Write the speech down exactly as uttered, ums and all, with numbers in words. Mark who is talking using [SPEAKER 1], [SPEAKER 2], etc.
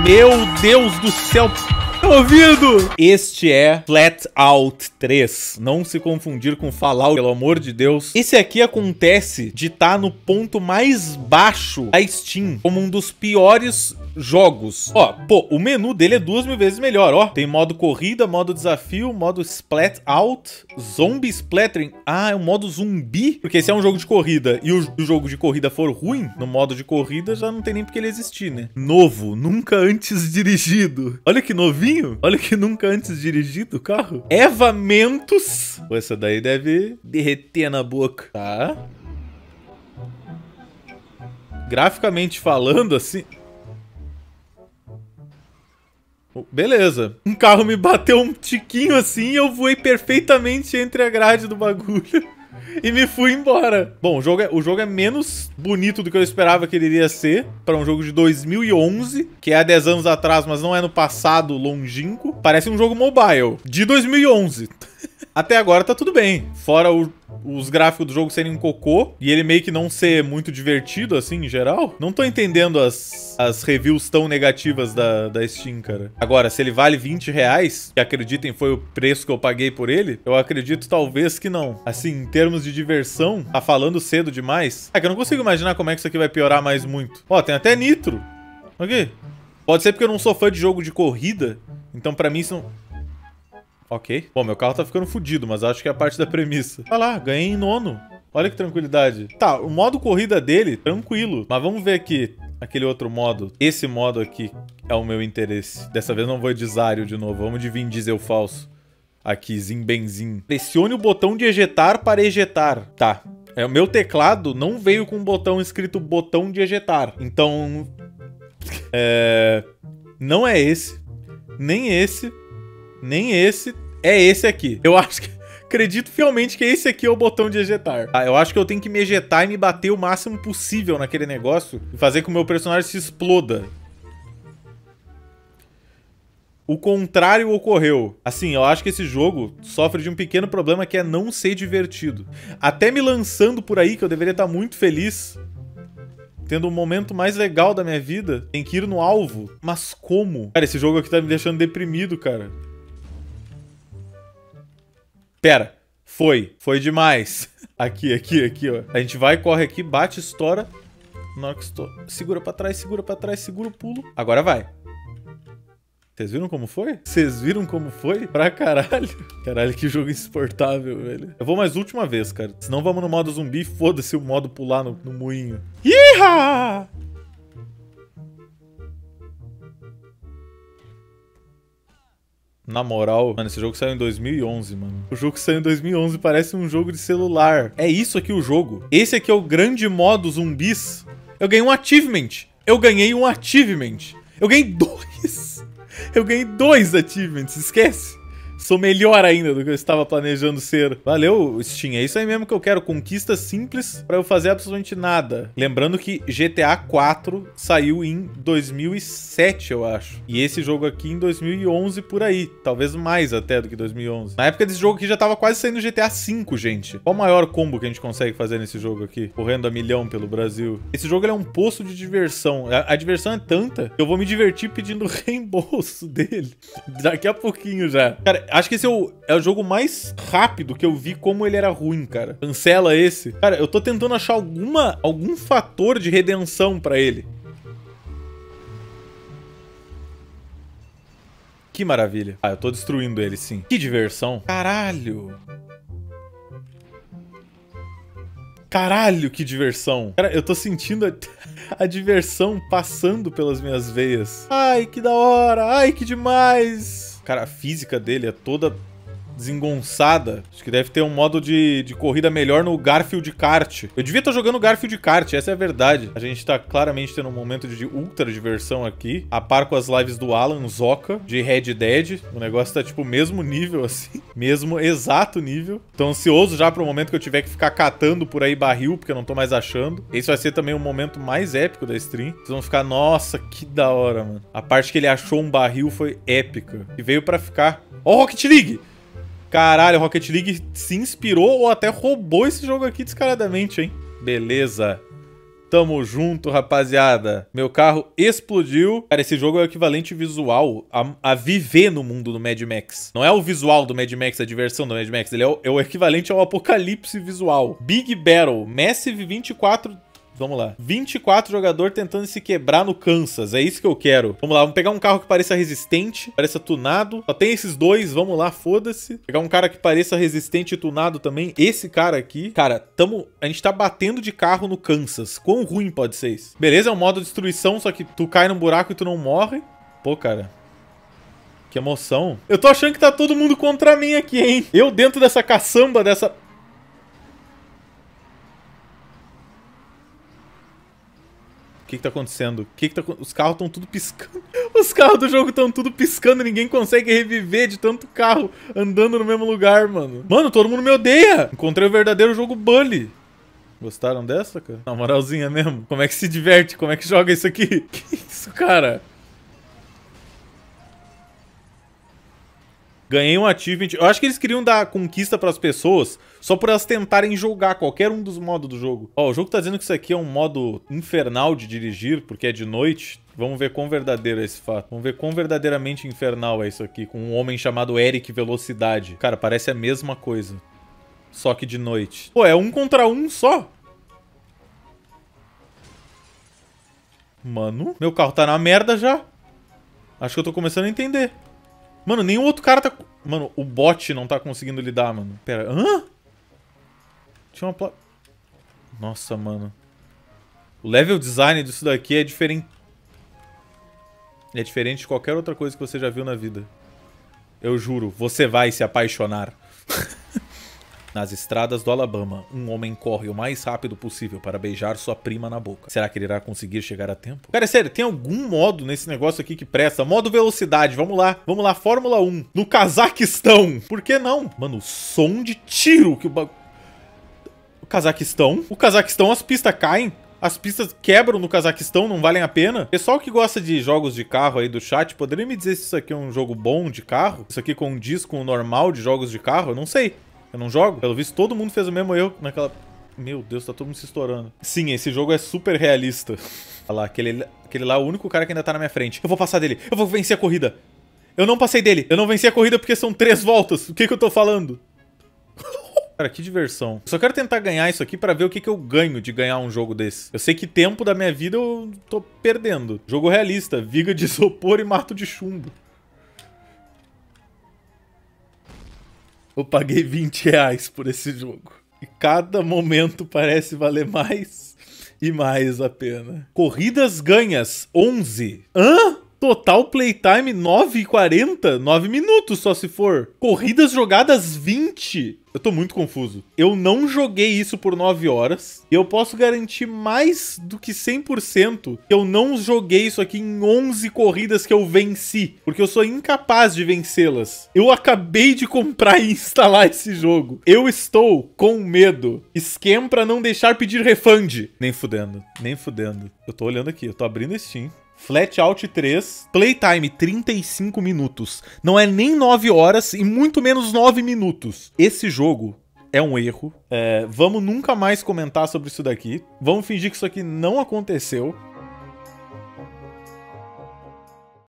[SPEAKER 1] Meu Deus do céu. Tá ouvindo? Este é Flatout três. Não se confundir com Fallout, pelo amor de Deus. Esse aqui acontece de estar no ponto mais baixo da Steam, como um dos piores jogos. Ó, pô, o menu dele é duas mil vezes melhor, ó. Tem modo corrida, modo desafio, modo splat out, zombie splattering. Ah, é um modo zumbi? Porque se é um jogo de corrida e o, o jogo de corrida for ruim, no modo de corrida já não tem nem porque ele existir, né? Novo, nunca antes dirigido. Olha que novinho. Olha que nunca antes dirigido o carro. Eva Mentos. Pô, essa daí deve derreter na boca. Tá. Graficamente falando, assim... Beleza. Um carro me bateu um tiquinho assim e eu voei perfeitamente entre a grade do bagulho. E me fui embora. Bom, o jogo, é, o jogo é menos bonito do que eu esperava que ele iria ser. Para um jogo de dois mil e onze, que é há dez anos atrás, mas não é no passado longínquo. Parece um jogo mobile de dois mil e onze. Até agora tá tudo bem. Fora o, os gráficos do jogo serem um cocô e ele meio que não ser muito divertido, assim, em geral. Não tô entendendo as, as reviews tão negativas da, da Steam, cara. Agora, se ele vale vinte reais, que acreditem foi o preço que eu paguei por ele, eu acredito talvez que não. Assim, em termos de diversão, tá falando cedo demais. É que eu não consigo imaginar como é que isso aqui vai piorar mais muito. Ó, tem até nitro. Ok. Pode ser porque eu não sou fã de jogo de corrida, então pra mim isso não... Ok. Bom, meu carro tá ficando fodido, mas acho que é a parte da premissa. Olha lá, ganhei em nono. Olha que tranquilidade. Tá, o modo corrida dele, tranquilo. Mas vamos ver aqui, aquele outro modo. Esse modo aqui é o meu interesse. Dessa vez não vou de Zario de novo. Vamos de Vin Diesel falso. Aqui, Zim Benzin. Pressione o botão de ejetar para ejetar. Tá. É, o meu teclado não veio com um botão escrito botão de ejetar. Então... É... Não é esse. Nem esse. Nem esse, é esse aqui. Eu acho que... Acredito fielmente que esse aqui é o botão de ejetar. Ah, eu acho que eu tenho que me ejetar e me bater o máximo possível naquele negócio e fazer com que o meu personagem se exploda. O contrário ocorreu. Assim, eu acho que esse jogo sofre de um pequeno problema que é não ser divertido. Até me lançando por aí, que eu deveria estar muito feliz, tendo o momento mais legal da minha vida, tem que ir no alvo. Mas como? Cara, esse jogo aqui tá me deixando deprimido, cara. Pera, foi, foi demais. Aqui, aqui, aqui, ó. A gente vai, corre aqui, bate, estoura. Na hora que estoura, segura pra trás, segura pra trás, segura o pulo. Agora vai. Vocês viram como foi? Vocês viram como foi? Pra caralho. Caralho, que jogo insuportável, velho. Eu vou mais última vez, cara. Senão vamos no modo zumbi, foda-se o modo pular no, no moinho. Iha! Na moral, mano, esse jogo saiu em dois mil e onze, mano. O jogo que saiu em dois mil e onze parece um jogo de celular. É isso aqui o jogo. Esse aqui é o grande modo zumbis. Eu ganhei um achievement. Eu ganhei um achievement. Eu ganhei dois. Eu ganhei dois achievements, esquece. Sou melhor ainda do que eu estava planejando ser. Valeu, Steam. É isso aí mesmo que eu quero. Conquista simples pra eu fazer absolutamente nada. Lembrando que G T A quatro saiu em dois mil e sete, eu acho. E esse jogo aqui em dois mil e onze por aí. Talvez mais até do que dois mil e onze. Na época desse jogo aqui já tava quase saindo G T A cinco, gente. Qual o maior combo que a gente consegue fazer nesse jogo aqui? Correndo a milhão pelo Brasil. Esse jogo ele é um poço de diversão. A, a diversão é tanta que eu vou me divertir pedindo reembolso dele. Daqui a pouquinho já. Cara, acho que esse é o, é o jogo mais rápido que eu vi como ele era ruim, cara. Cancela esse. Cara, eu tô tentando achar alguma, algum fator de redenção pra ele. Que maravilha. Ah, eu tô destruindo ele, sim. Que diversão. Caralho. Caralho, que diversão. Cara, eu tô sentindo a, a diversão passando pelas minhas veias. Ai, que da hora. Ai, que demais. Cara, a física dele é toda desengonçada. Acho que deve ter um modo de, de corrida melhor no Garfield Kart. Eu devia estar jogando Garfield Kart, essa é a verdade. A gente tá claramente tendo um momento de ultra diversão aqui. A par com as lives do Alan Zoka, de Red Dead. O negócio tá tipo mesmo nível assim. Mesmo exato nível. Tô ansioso já pro momento que eu tiver que ficar catando por aí barril, porque eu não tô mais achando. Esse vai ser também o momento mais épico da stream. Vocês vão ficar, nossa, que da hora, mano. A parte que ele achou um barril foi épica. E veio pra ficar. Ó, oh, Rocket League! Caralho, Rocket League se inspirou ou até roubou esse jogo aqui descaradamente, hein? Beleza. Tamo junto, rapaziada. Meu carro explodiu. Cara, esse jogo é o equivalente visual a, a viver no mundo do Mad Max. Não é o visual do Mad Max, a diversão do Mad Max. Ele é o, é o equivalente ao apocalipse visual. Big Battle. Massive vinte e quatro... Vamos lá. vinte e quatro jogador tentando se quebrar no Kansas. É isso que eu quero. Vamos lá, vamos pegar um carro que pareça resistente, pareça tunado. Só tem esses dois, vamos lá, foda-se. Pegar um cara que pareça resistente e tunado também. Esse cara aqui. Cara, tamo... a gente tá batendo de carro no Kansas. Quão ruim pode ser isso? Beleza, é um modo destruição, só que tu cai num buraco e tu não morre. Pô, cara. Que emoção. Eu tô achando que tá todo mundo contra mim aqui, hein? Eu dentro dessa caçamba, dessa... O que que tá acontecendo? O que que tá... Os carros estão tudo piscando. Os carros do jogo estão tudo piscando. Ninguém consegue reviver de tanto carro andando no mesmo lugar, mano. Mano, todo mundo me odeia. Encontrei o verdadeiro jogo Bully. Gostaram dessa, cara? Na moralzinha mesmo. Como é que se diverte? Como é que joga isso aqui? Que isso, cara? Ganhei um achievement. Eu acho que eles queriam dar conquista pras pessoas só por elas tentarem jogar qualquer um dos modos do jogo. Ó, o jogo tá dizendo que isso aqui é um modo infernal de dirigir, porque é de noite. Vamos ver quão verdadeiro é esse fato. Vamos ver quão verdadeiramente infernal é isso aqui, com um homem chamado Eric Velocidade. Cara, parece a mesma coisa. Só que de noite. Pô, é um contra um só. Mano, meu carro tá na merda já. Acho que eu tô começando a entender. Mano, nenhum outro cara tá... Mano, o bot não tá conseguindo lidar, mano. Pera, hã? Tinha uma placa... Nossa, mano. O level design disso daqui é diferente... É diferente de qualquer outra coisa que você já viu na vida. Eu juro, você vai se apaixonar. Nas estradas do Alabama, um homem corre o mais rápido possível para beijar sua prima na boca. Será que ele irá conseguir chegar a tempo? Cara, é sério, tem algum modo nesse negócio aqui que presta? Modo velocidade, vamos lá. Vamos lá, Fórmula um. No Cazaquistão. Por que não? Mano, o som de tiro que o bagulho... O Cazaquistão? O Cazaquistão, as pistas caem. As pistas quebram no Cazaquistão, não valem a pena. Pessoal que gosta de jogos de carro aí do chat, poderia me dizer se isso aqui é um jogo bom de carro? Isso aqui condiz com o normal de jogos de carro? Eu não sei. Eu não jogo? Pelo visto, todo mundo fez o mesmo erro naquela... Meu Deus, tá todo mundo se estourando. Sim, esse jogo é super realista. Olha lá, aquele, aquele lá é o único cara que ainda tá na minha frente. Eu vou passar dele. Eu vou vencer a corrida. Eu não passei dele. Eu não venci a corrida porque são três voltas. O que que eu tô falando? Cara, que diversão. Eu só quero tentar ganhar isso aqui pra ver o que que eu ganho de ganhar um jogo desse. Eu sei que tempo da minha vida eu tô perdendo. Jogo realista. Viga de isopor e mato de chumbo. Eu paguei vinte reais por esse jogo. E cada momento parece valer mais e mais a pena. Corridas ganhas, onze. Hã? Total playtime nove e quarenta? nove minutos só se for. Corridas jogadas vinte. Eu tô muito confuso. Eu não joguei isso por nove horas. E eu posso garantir mais do que cem por cento que eu não joguei isso aqui em onze corridas que eu venci. Porque eu sou incapaz de vencê-las. Eu acabei de comprar e instalar esse jogo. Eu estou com medo. Scam pra não deixar pedir refund. Nem fudendo. Nem fudendo. Eu tô olhando aqui. Eu tô abrindo Steam. Flatout três, playtime trinta e cinco minutos. Não é nem nove horas e muito menos nove minutos. Esse jogo é um erro. É, vamos nunca mais comentar sobre isso daqui. Vamos fingir que isso aqui não aconteceu.